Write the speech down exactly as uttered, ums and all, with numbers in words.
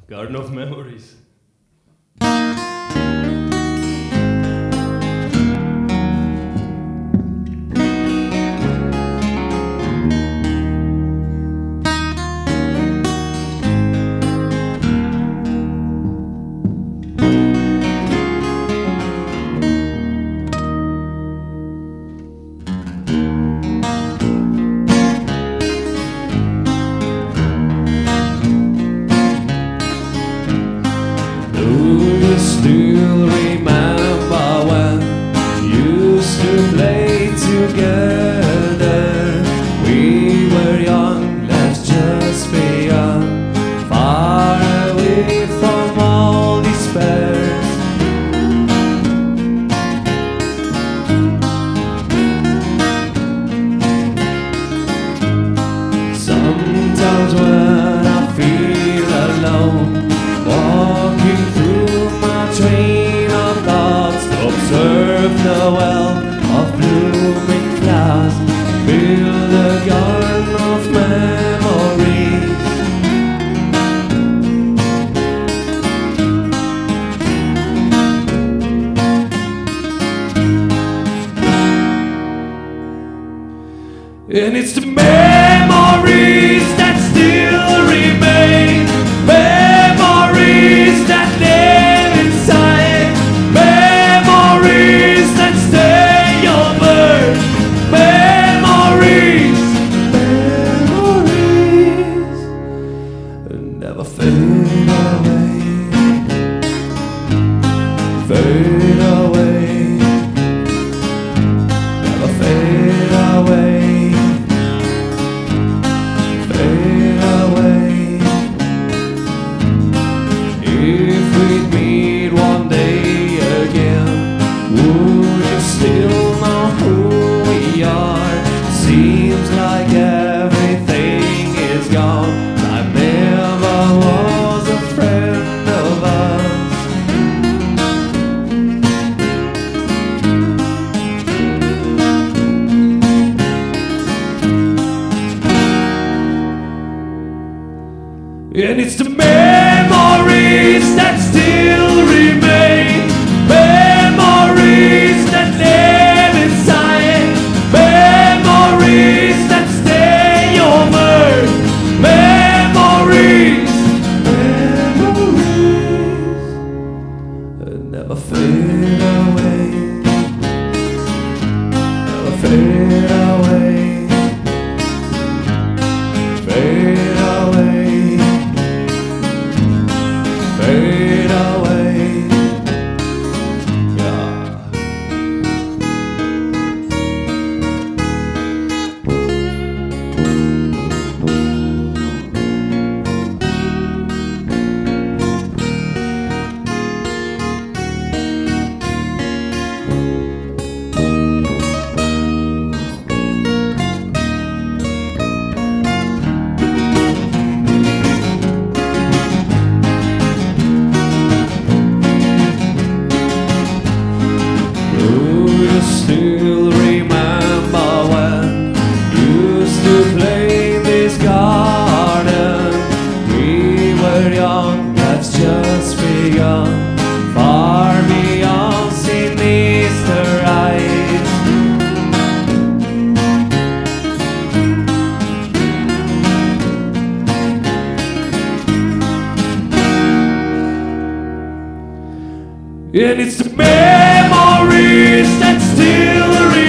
Garden of Memories. Still remember when we used to play together. We were young, let's just be young, far away from all despair. Sometimes when I feel alone, walking through my train of thoughts, to observe the well of blooming flowers, build a garden of memories. And it's the memories that still remain, memories that live inside, memories that stay over, memories, memories never fade away, fade away, never fade away. Fade away. If we'd meet one day again, would you still know who we are? Seems like everything is gone. I never was a friend of us. And it's the memories that still remain, memories that live inside, memories that stay over, memories, memories never fade away, never fade away, fade away. Fade away, yeah. Still remember when we used to play in this garden. We were young, that's just begun, far beyond sinister eyes. And it's the memories that still remain,